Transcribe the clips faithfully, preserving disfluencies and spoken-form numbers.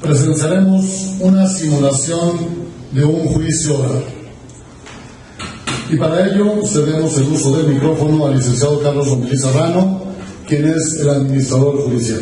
presenciaremos una simulación de un juicio oral. Y para ello cedemos el uso del micrófono al licenciado Carlos Lomelí Serrano, quien es el administrador judicial.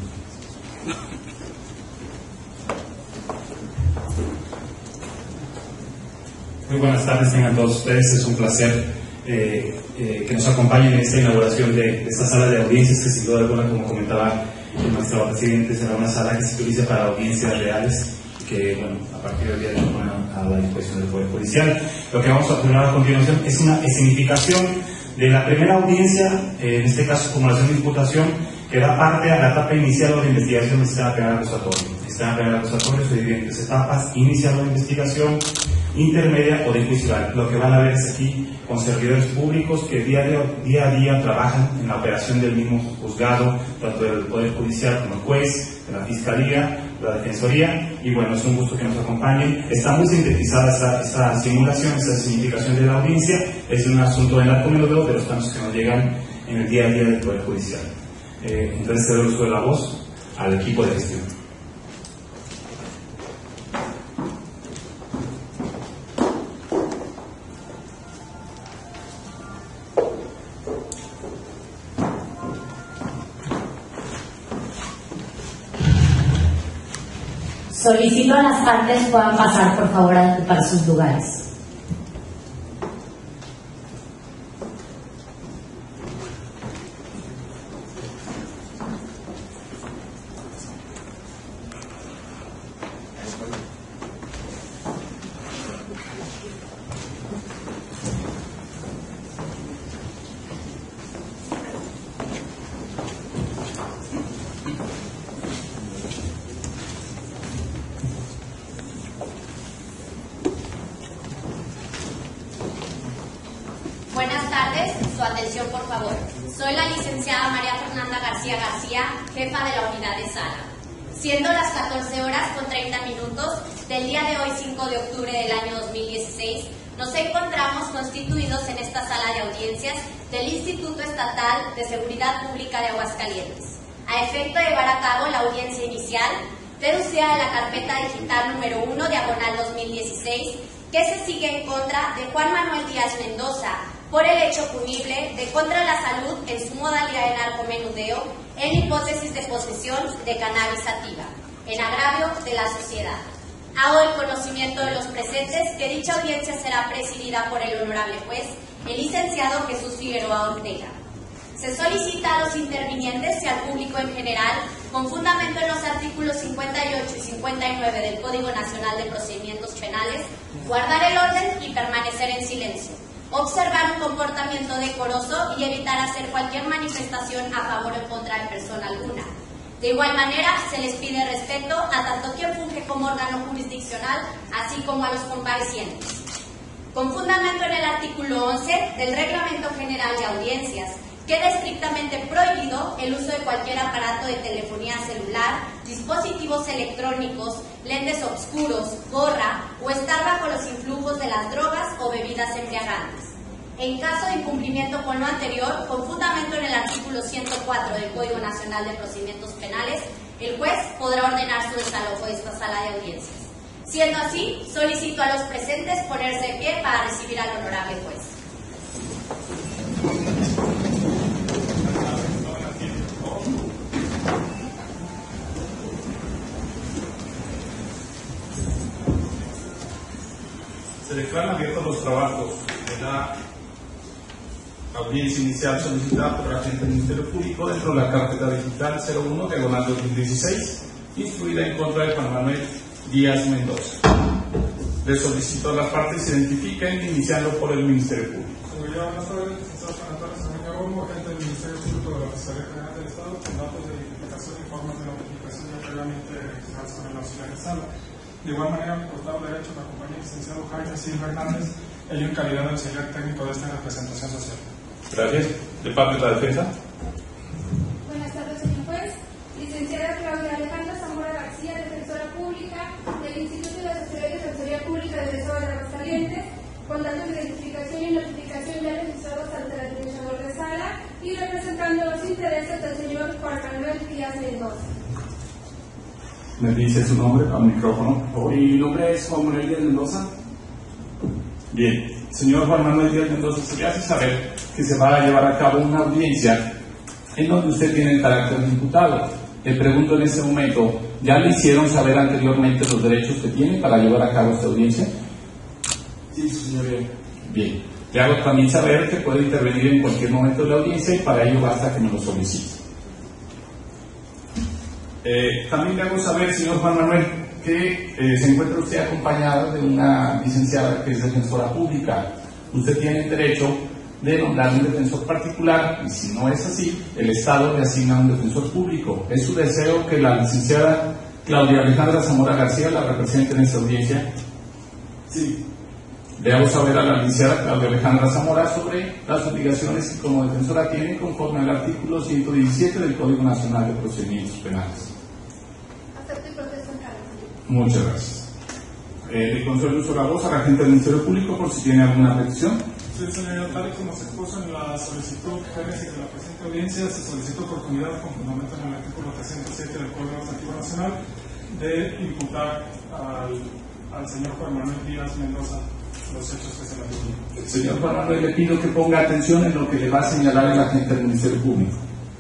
Muy buenas tardes, tengan todos ustedes. Es un placer eh, eh, que nos acompañen en esta inauguración de, de esta sala de audiencias, que sin duda alguna, como comentaba el magistrado presidente, será una sala que se utilice para audiencias reales, que, bueno, a partir del día de hoy ponen a la disposición del Poder Judicial. Lo que vamos a observar a continuación es una escenificación de la primera audiencia, eh, en este caso acumulación de imputación, que da parte a la etapa inicial de la investigación del sistema penal acusatorio. El sistema penal acusatorio se divide en tres etapas: inicial de la investigación, intermedia o de juicio oral. Lo que van a ver es aquí con servidores públicos que día, de, día a día trabajan en la operación del mismo juzgado, tanto del Poder Judicial como el juez, de la Fiscalía, la Defensoría, y bueno, es un gusto que nos acompañen. Está muy sintetizada esta, esta simulación, esta significación de la audiencia. Es un asunto en arco menudeo de los casos que nos llegan en el día a día del Poder Judicial. Eh, entonces cedo el uso de la voz al equipo de gestión. Solicito a las partes puedan pasar, por favor, a ocupar sus lugares. Buenas tardes, su atención por favor. Soy la licenciada María Fernanda García García, jefa de la unidad de sala. Siendo las catorce horas con treinta minutos del día de hoy, cinco de octubre del año dos mil dieciséis, nos encontramos constituidos en esta sala de audiencias del Instituto Estatal de Seguridad Pública de Aguascalientes, a efecto de llevar a cabo la audiencia inicial deducida de la carpeta digital número uno, diagonal dos mil dieciséis, que se sigue en contra de Juan Manuel Díaz Mendoza, por el hecho punible de contra la salud en su modalidad de narcomenudeo en hipótesis de posesión de cannabis sativa, en agravio de la sociedad. Hago el conocimiento de los presentes que dicha audiencia será presidida por el honorable juez, el licenciado Jesús Figueroa Ortega. Se solicita a los intervinientes y al público en general, con fundamento en los artículos cincuenta y ocho y cincuenta y nueve del Código Nacional de Procedimientos Penales, guardar el orden y permanecer en silencio, observar un comportamiento decoroso y evitar hacer cualquier manifestación a favor o en contra de persona alguna. De igual manera, se les pide respeto a tanto quien funge como órgano jurisdiccional, así como a los comparecientes. Con fundamento en el artículo once del Reglamento General de Audiencias, queda estrictamente prohibido el uso de cualquier aparato de telefonía celular, dispositivos electrónicos, lentes oscuros, gorra o estar bajo los influjos de las drogas o bebidas embriagantes. En caso de incumplimiento con lo anterior, con fundamento en el artículo ciento cuatro del Código Nacional de Procedimientos Penales, el juez podrá ordenar su desalojo de esta sala de audiencias. Siendo así, solicito a los presentes ponerse de pie para recibir al honorable juez. Se declaran abiertos los trabajos de la audiencia inicial solicitada por el agente del Ministerio Público dentro de la carpeta digital cero uno, diagonal dos mil dieciséis, instruida en contra de Juan Manuel Díaz Mendoza. Le solicito a las partes se identifiquen, iniciando por el Ministerio Público. Seguridad, buenas tardes, licenciado Juan Antonio Zamora Romo, agente del Ministerio Público de la Fiscalía General del Estado, con datos de identificación y formas de notificación ya previamente registradas con el auxiliar de sala. De igual manera, mi costado derecho me acompaña el licenciado Jaime Silva Hernández, ello en calidad de auxiliar técnico de esta representación social. Gracias. De parte de la defensa. Buenas tardes, señor juez. Licenciada Claudia Alejandra Zamora García, defensora pública del Instituto de Asesoría y Defensoría Pública del Estado de Aguascalientes, con datos de identificación y notificación ya registrados ante el administrador de sala y representando los intereses del señor Juan Manuel Díaz Mendoza. Me dice su nombre al micrófono, por favor. Mi nombre es Juan Manuel Díaz Mendoza. Bien, señor Juan Manuel Díaz Mendoza, se le hace saber que se va a llevar a cabo una audiencia en donde usted tiene el carácter de imputado. Le pregunto en este momento, ¿ya le hicieron saber anteriormente los derechos que tiene para llevar a cabo esta audiencia? Sí, su señoría. Bien, le hago también saber que puede intervenir en cualquier momento de la audiencia y para ello basta que me lo solicite. Eh, también le hago saber, señor Juan Manuel, que eh, se encuentra usted acompañado de una licenciada que es defensora pública. Usted tiene el derecho de nombrar un defensor particular y si no es así, el Estado le asigna un defensor público. Es su deseo que la licenciada Claudia Alejandra Zamora García la represente en esta audiencia. Sí. Le hago saber a la licenciada Claudia Alejandra Zamora sobre las obligaciones que como defensora tiene conforme al artículo ciento diecisiete del Código Nacional de Procedimientos Penales. Acepto y proceso en cargo. Muchas gracias. Eh, le concedo el uso de la voz a la agente del Ministerio Público por si tiene alguna petición. Sí, señor, tal y como se expuso en la solicitud génesis de la presente audiencia, se solicita oportunidad con fundamento en el artículo trescientos siete del Código Administrativo Nacional de imputar al, al señor Juan Manuel Díaz Mendoza los hechos que se le atribuyen. Señor Juan Manuel, le pido que ponga atención en lo que le va a señalar el agente del Ministerio Público.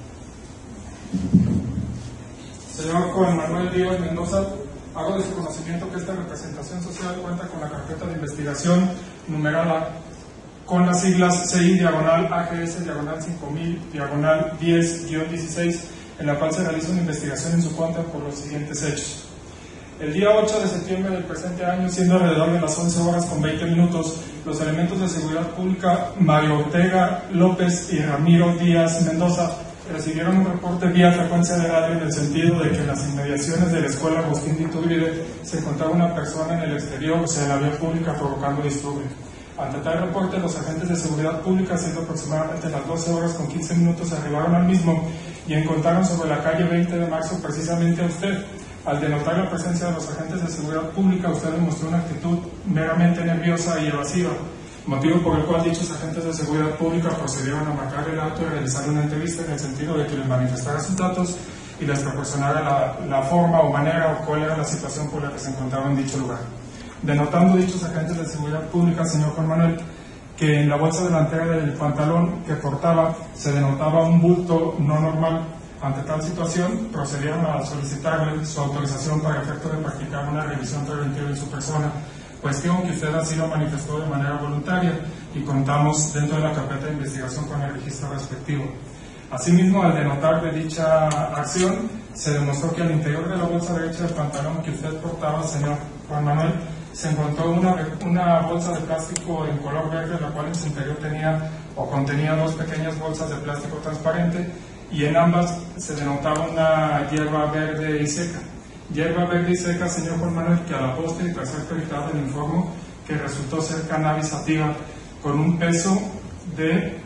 Señor Juan Manuel Díaz Mendoza, hago de su conocimiento que esta representación social cuenta con la carpeta de investigación numerada con las siglas C I diagonal A G S diagonal cinco mil diagonal diez guión dieciséis, en la cual se realiza una investigación en su contra por los siguientes hechos. El día ocho de septiembre del presente año, siendo alrededor de las once horas con veinte minutos, los elementos de seguridad pública Mario Ortega López y Ramiro Díaz Mendoza recibieron un reporte vía frecuencia de radio en el sentido de que en las inmediaciones de la escuela Agustín de Iturbide se encontraba una persona en el exterior, o sea, en la vía pública, provocando disturbios. Ante tal reporte, los agentes de seguridad pública, siendo aproximadamente las doce horas con quince minutos, arribaron al mismo y encontraron sobre la calle veinte de marzo precisamente a usted. Al denotar la presencia de los agentes de seguridad pública, usted demostró una actitud meramente nerviosa y evasiva, motivo por el cual dichos agentes de seguridad pública procedieron a marcar el auto y realizar una entrevista en el sentido de que les manifestara sus datos y les proporcionara la, la forma o manera o cuál era la situación por la que se encontraba en dicho lugar. Denotando dichos agentes de seguridad pública, señor Juan Manuel, que en la bolsa delantera del pantalón que portaba se denotaba un bulto no normal. Ante tal situación, procedieron a solicitarle su autorización para efecto de practicar una revisión preventiva en su persona, cuestión que usted así lo manifestó de manera voluntaria y contamos dentro de la carpeta de investigación con el registro respectivo. Asimismo, al denotar de dicha acción, se demostró que al interior de la bolsa derecha del pantalón que usted portaba, señor Juan Manuel, se encontró una, una bolsa de plástico en color verde, la cual en su interior tenía o contenía dos pequeñas bolsas de plástico transparente, y en ambas se denotaba una hierba verde y seca. Hierba verde y seca, señor Juan Manuel, que a la postre y tras ser peritados le informo que resultó ser cannabis sativa con un peso de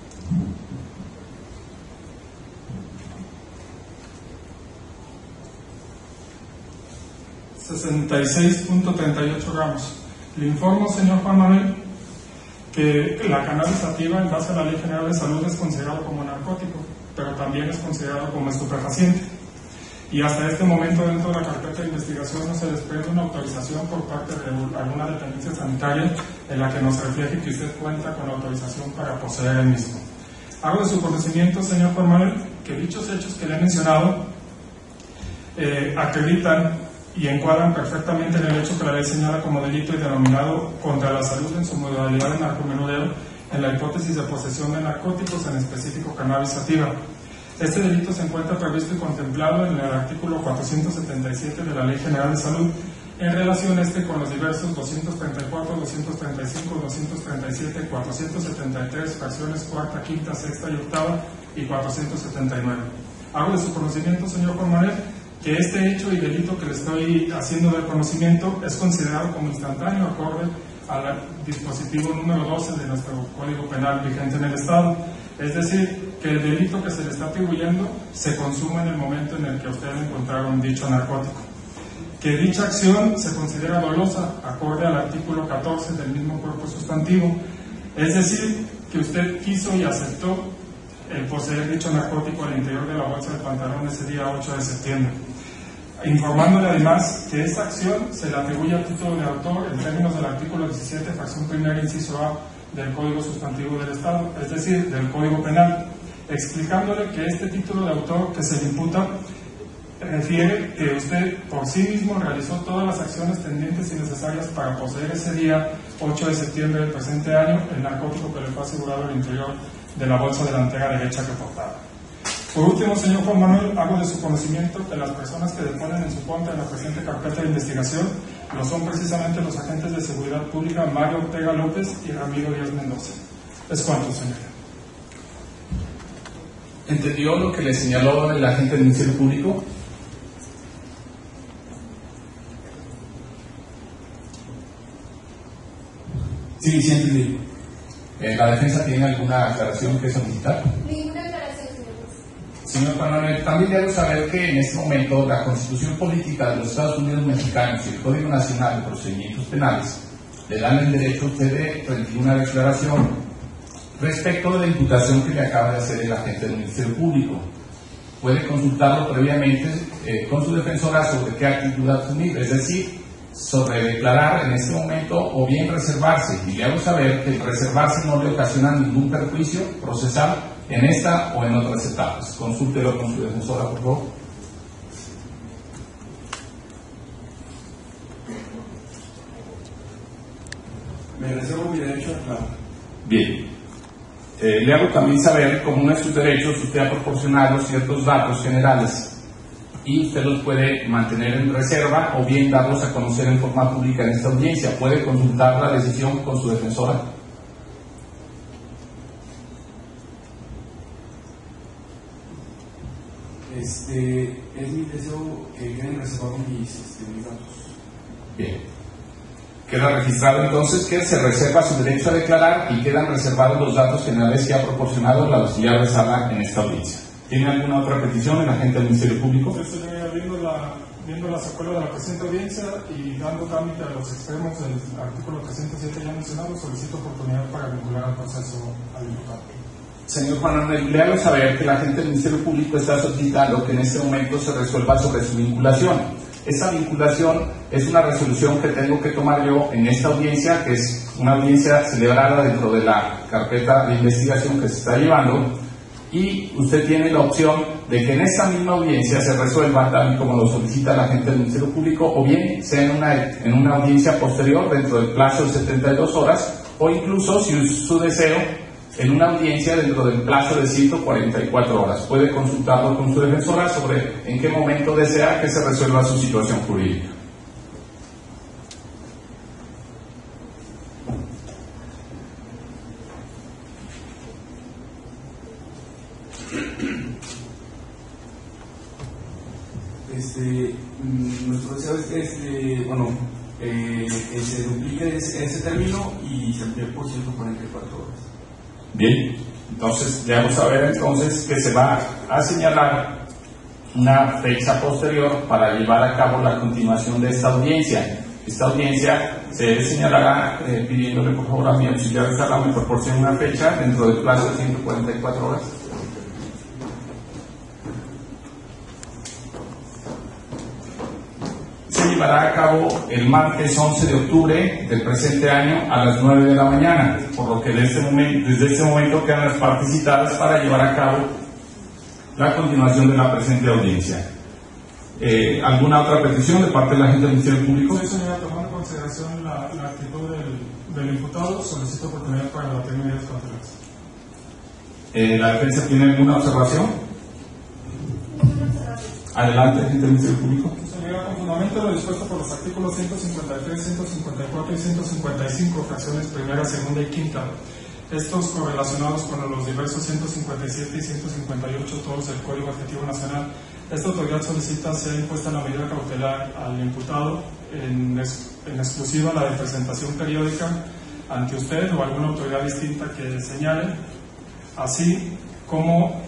sesenta y seis punto treinta y ocho gramos. Le informo, señor Juan Manuel, que la cannabis sativa, en base a la Ley General de Salud, es considerado como narcótico, pero también es considerado como estupefaciente. Y hasta este momento, dentro de la carpeta de investigación, no se desprende una autorización por parte de alguna dependencia sanitaria en la que nos refleje que usted cuenta con la autorización para poseer el mismo. Hago de su conocimiento, señor Juan Manuel, que dichos hechos que le he mencionado eh, acreditan y encuadran perfectamente en el hecho que la ley señala como delito y denominado contra la salud en su modalidad de narcomenudeo, en la hipótesis de posesión de narcóticos, en específico cannabis sativa. Este delito se encuentra previsto y contemplado en el artículo cuatrocientos setenta y siete de la Ley General de Salud, en relación este con los diversos doscientos treinta y cuatro, doscientos treinta y cinco, doscientos treinta y siete, cuatrocientos setenta y tres, fracciones cuarta, quinta, sexta y octava, y cuatrocientos setenta y nueve. Hago de su conocimiento, señor Juan Manuel, que este hecho y delito que le estoy haciendo del conocimiento es considerado como instantáneo acorde al dispositivo número doce de nuestro Código Penal vigente en el Estado. Es decir, que el delito que se le está atribuyendo se consume en el momento en el que usted encontraron dicho narcótico. Que dicha acción se considera dolosa acorde al artículo catorce del mismo cuerpo sustantivo. Es decir, que usted quiso y aceptó el poseer dicho narcótico al interior de la bolsa del pantalón ese día ocho de septiembre. informándole además que esta acción se le atribuye a título de autor en términos del artículo diecisiete, fracción primera, inciso A del Código Sustantivo del Estado, es decir, del Código Penal, explicándole que este título de autor que se le imputa refiere que usted por sí mismo realizó todas las acciones tendientes y necesarias para poseer ese día ocho de septiembre del presente año el narcótico que le fue asegurado al interior de la bolsa delantera derecha que portaba. Por último, señor Juan Manuel, hago de su conocimiento que las personas que deponen en su contra en la presente carpeta de investigación lo son precisamente los agentes de seguridad pública Mario Ortega López y Ramiro Díaz Mendoza. Es cuanto, señor. ¿Entendió lo que le señaló el agente del Ministerio Público? Sí, sí entendí. Eh, ¿La defensa tiene alguna aclaración que solicitar? Ninguna aclaración, señor juez. Señor Juan Manuel, también debo saber que en este momento la Constitución Política de los Estados Unidos Mexicanos y el Código Nacional de Procedimientos Penales le dan el derecho a usted de rendir una declaración respecto de la imputación que le acaba de hacer el agente del Ministerio Público. Puede consultarlo previamente eh, con su defensora sobre qué actitud asumir, es decir, sobre declarar en este momento o bien reservarse, y le hago saber que el reservarse no le ocasiona ningún perjuicio procesal en esta o en otras etapas. Consúltelo con su defensora, por favor. Me reservo mi derecho a declarar. Bien. Eh, le hago también saber, como uno de sus derechos, usted ha proporcionado ciertos datos generales y usted los puede mantener en reserva o bien darlos a conocer en forma pública en esta audiencia. Puede consultar la decisión con su defensora. Este, es mi deseo que queden reservados mis, este, mis datos. Bien. Queda registrado entonces que se reserva su derecho a declarar y quedan reservados los datos generales que ha proporcionado la auxiliar de sala en esta audiencia. ¿Tiene alguna otra petición el agente del Ministerio Público? Sí, señoría, viendo la, viendo la secuela de la presente audiencia y dando trámite a los extremos del artículo trescientos siete ya mencionado, solicito oportunidad para vincular al proceso al imputado. Señor Juan Manuel, le hago saber que el agente del Ministerio Público está solicitando que en este momento se resuelva sobre su vinculación. Esa vinculación es una resolución que tengo que tomar yo en esta audiencia, que es una audiencia celebrada dentro de la carpeta de investigación que se está llevando, y usted tiene la opción de que en esta misma audiencia se resuelva tal y como lo solicita el agente del Ministerio Público, o bien sea en una, en una audiencia posterior dentro del plazo de setenta y dos horas, o incluso, si es su deseo, en una audiencia dentro del plazo de ciento cuarenta y cuatro horas. Puede consultarlo con su defensora sobre en qué momento desea que se resuelva su situación jurídica. Este, mm, nuestro deseo es que este, bueno, eh, que se duplique ese, ese término y se amplíe por ciento cuarenta y cuatro horas. Bien, entonces le hago saber entonces que se va a señalar una fecha posterior para llevar a cabo la continuación de esta audiencia. Esta audiencia se señalará eh, pidiéndole por favor a mi auxiliar de sala me proporcione una fecha dentro del plazo de ciento cuarenta y cuatro horas. Se llevará a cabo el martes once de octubre del presente año a las nueve de la mañana, por lo que desde este momento, desde este momento quedan las partes citadas para llevar a cabo la continuación de la presente audiencia. Eh, ¿Alguna otra petición de parte de la agente del Ministerio Público? Sí, señora, tomando en consideración la, la actitud del, del imputado, solicito oportunidad para la medidas cautelares. Eh, ¿La defensa tiene alguna observación? Adelante, agente del Ministerio Público. Señora, con fundamento lo dispuesto por los artículos ciento cincuenta y tres, ciento cincuenta y cuatro y ciento cincuenta y cinco, fracciones primera, segunda y quinta, estos correlacionados con los diversos ciento cincuenta y siete y ciento cincuenta y ocho, todos del Código Adjetivo Nacional, esta autoridad solicita sea impuesta la medida cautelar al imputado en, en exclusiva la de presentación periódica ante usted o alguna autoridad distinta que señale, así como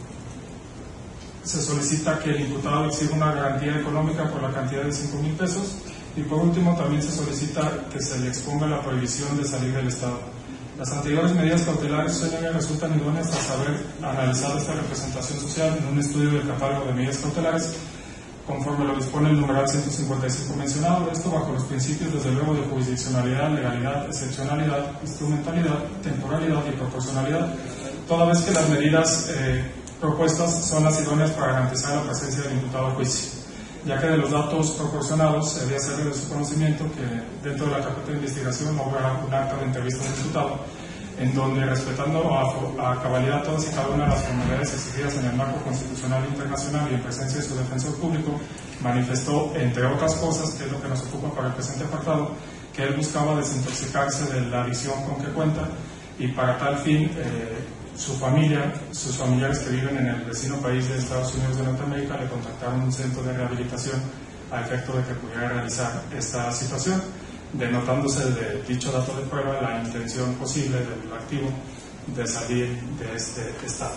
se solicita que el imputado exija una garantía económica por la cantidad de cinco mil pesos y por último también se solicita que se le exponga la prohibición de salir del Estado. Las anteriores medidas cautelares, señoría, resultan idóneas tras haber analizado esta representación social en un estudio del catálogo de medidas cautelares conforme lo dispone el numeral ciento cincuenta y cinco mencionado, esto bajo los principios desde luego de jurisdiccionalidad, legalidad, excepcionalidad, instrumentalidad, temporalidad y proporcionalidad, toda vez que las medidas eh, propuestas son las idóneas para garantizar la presencia del imputado a juicio, ya que de los datos proporcionados se debe hacer de su conocimiento que dentro de la carpeta de investigación habrá un acta de entrevista del imputado, en donde, respetando a, a cabalidad todas y cada una de las formalidades exigidas en el marco constitucional internacional y en presencia de su defensor público, manifestó, entre otras cosas, que es lo que nos ocupa para el presente apartado, que él buscaba desintoxicarse de la adicción con que cuenta y para tal fin eh, su familia, sus familiares que viven en el vecino país de Estados Unidos de Norteamérica le contactaron un centro de rehabilitación a efecto de que pudiera realizar esta situación, denotándose de dicho dato de prueba la intención posible del activo de salir de este estado.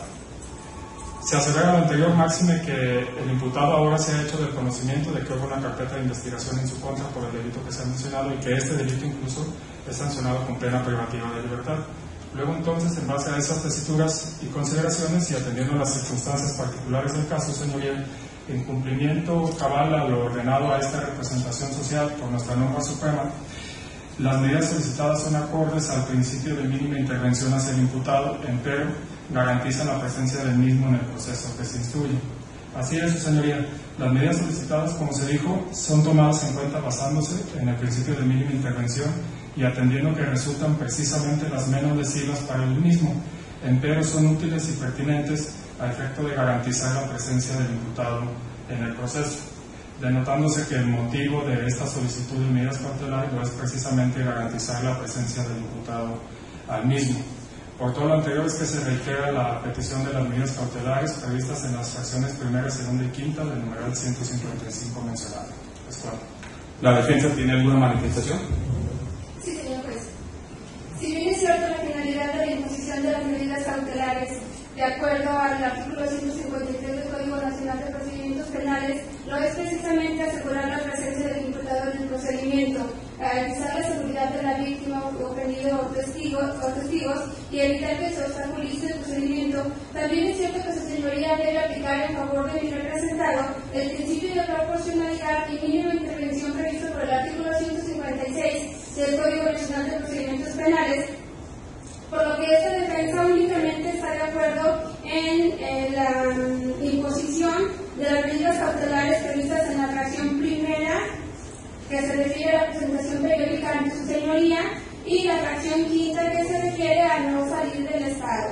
Se asevera lo anterior máxime que el imputado ahora se ha hecho del conocimiento de que hubo una carpeta de investigación en su contra por el delito que se ha mencionado y que este delito incluso es sancionado con pena privativa de libertad. Luego entonces, en base a esas tesituras y consideraciones y atendiendo a las circunstancias particulares del caso, señoría, en cumplimiento cabal a lo ordenado a esta representación social por nuestra norma suprema, las medidas solicitadas son acordes al principio de mínima intervención hacia el imputado, empero garantizan la presencia del mismo en el proceso que se instruye. Así es, su señoría, las medidas solicitadas, como se dijo, son tomadas en cuenta basándose en el principio de mínima intervención y atendiendo que resultan precisamente las menos lesivas para el mismo, empero son útiles y pertinentes a efecto de garantizar la presencia del imputado en el proceso, denotándose que el motivo de esta solicitud de medidas cautelares no es precisamente garantizar la presencia del imputado al mismo. Por todo lo anterior es que se reitera la petición de las medidas cautelares previstas en las fracciones primera, segunda y quinta del numeral ciento cincuenta y cinco mencionado. Es cual. ¿La defensa tiene alguna manifestación? Sí, señor juez. Si bien es cierto la finalidad de la imposición de las medidas cautelares, de acuerdo al artículo ciento cincuenta y tres del Código Nacional de Procedimientos Penales, no es precisamente asegurar la presencia del imputado en el procedimiento, garantizar la seguridad de la víctima o ofendido o testigos, o testigos y evitar que se obstaculice el procedimiento. También es cierto que su señoría debe aplicar en favor de mi representado el principio de proporcionalidad y mínima intervención previsto por el artículo ciento cincuenta y seis del Código Nacional de Procedimientos Penales, por lo que esta defensa únicamente está de acuerdo en eh, la um, imposición de las medidas cautelares previstas en la fracción primera, que se refiere a la presentación periódica ante su señoría, y la fracción quinta, que se refiere a no salir del Estado.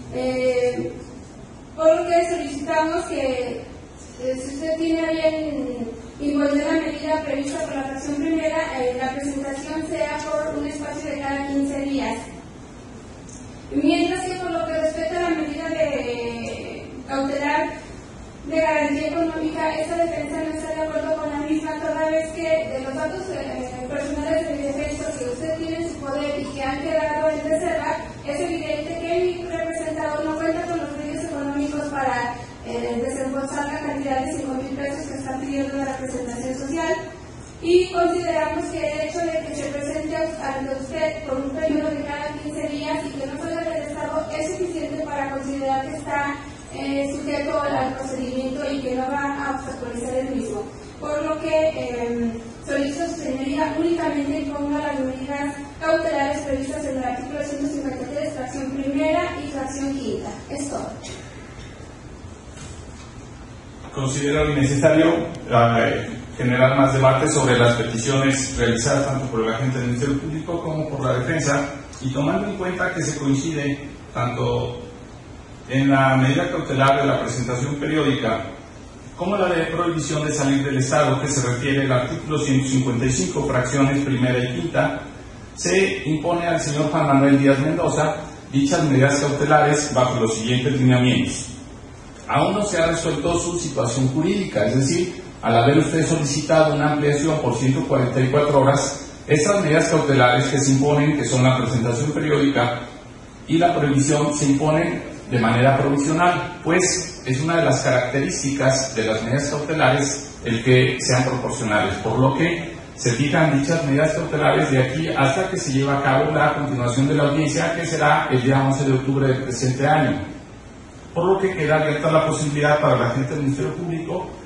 Eh, por lo que solicitamos que, eh, si usted tiene bien imponer la medida prevista por la fracción primera, eh, la presentación sea por un espacio de cada quince días. Mientras que por lo que respecta a la medida de cautelar de garantía económica, esta defensa no está de acuerdo con la misma, toda vez que de los datos eh, personales de mi defensa que usted tiene en su poder y que han quedado en reserva, es evidente que mi representado no cuenta con los medios económicos para eh, desembolsar la cantidad de cinco mil pesos que está pidiendo la representación social. Y consideramos que el hecho de que se presente ante usted por un periodo de cada quince días y que no salga del Estado es suficiente para considerar que está eh, sujeto al procedimiento y que no va a obstaculizar el mismo. Por lo que eh, solicito a su señoría únicamente imponga las medidas cautelares previstas en el artículo ciento cincuenta y tres, fracción primera y fracción quinta. Es todo. ¿Considera innecesario eh, generar más debate sobre las peticiones realizadas tanto por el agente del Ministerio Público como por la defensa, y tomando en cuenta que se coincide tanto en la medida cautelar de la presentación periódica como la de prohibición de salir del Estado, que se refiere al artículo ciento cincuenta y cinco, fracciones primera y quinta, se impone al señor Juan Manuel Díaz Mendoza dichas medidas cautelares bajo los siguientes lineamientos. Aún no se ha resuelto su situación jurídica, es decir, al haber usted solicitado una ampliación por ciento cuarenta y cuatro horas, estas medidas cautelares que se imponen, que son la presentación periódica y la prohibición, se imponen de manera provisional, pues es una de las características de las medidas cautelares el que sean proporcionales, por lo que se fijan dichas medidas cautelares de aquí hasta que se lleve a cabo la continuación de la audiencia, que será el día once de octubre del presente año, por lo que queda abierta la posibilidad para la agente del Ministerio Público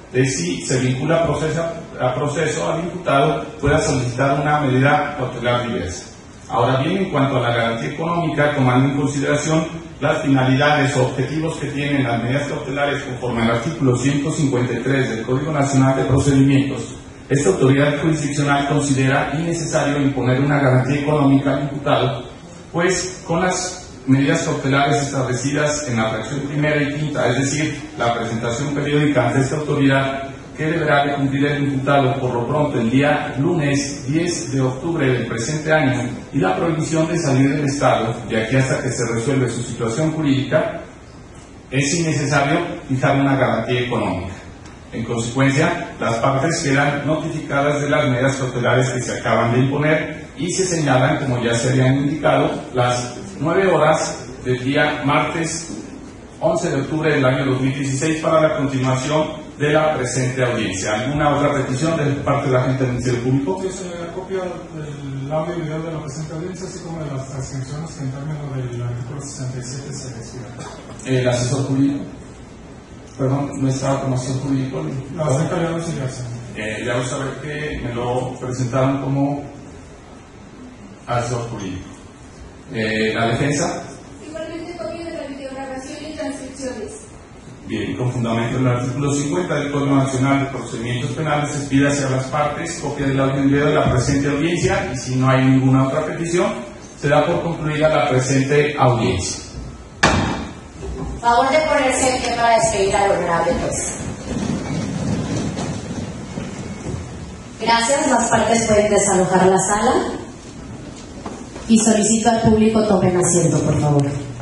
de si se vincula a proceso, a proceso al imputado, pueda solicitar una medida cautelar diversa. Ahora bien, en cuanto a la garantía económica, tomando en consideración las finalidades o objetivos que tienen las medidas cautelares conforme al artículo ciento cincuenta y tres del Código Nacional de Procedimientos, esta autoridad jurisdiccional considera innecesario imponer una garantía económica al imputado, pues con las medidas cautelares establecidas en la fracción primera y quinta, es decir, la presentación periódica ante esta autoridad que deberá de cumplir el imputado por lo pronto el día lunes diez de octubre del presente año, y la prohibición de salir del Estado de aquí hasta que se resuelve su situación jurídica, es innecesario fijar una garantía económica. En consecuencia, las partes quedan notificadas de las medidas cautelares que se acaban de imponer y se señalan, como ya se habían indicado, las nueve horas del día martes once de octubre del año dos mil dieciséis para la continuación de la presente audiencia. ¿Alguna otra petición de parte de la gente del Ministerio Público? Sí, se copia del audio y video de la presente audiencia, así como de las transcripciones que en términos del artículo sesenta y siete se refieren. El asesor jurídico. Perdón, no estaba como asesor jurídico. La bastante calidad de auxiliación. Eh, ya voy a saber que me lo presentaron como asesor jurídico. Eh, ¿La defensa? Igualmente copia de la videograbación y transcripciones. Bien, con fundamento en el artículo cincuenta del Código Nacional de Procedimientos Penales, se pide hacia las partes copia del audio y video de la presente audiencia, y si no hay ninguna otra petición, se da por concluida la presente audiencia. Favor de ponerse en pie para despedir al honorable juez. Gracias, las partes pueden desalojar la sala y solicito al público tomen asiento, por favor.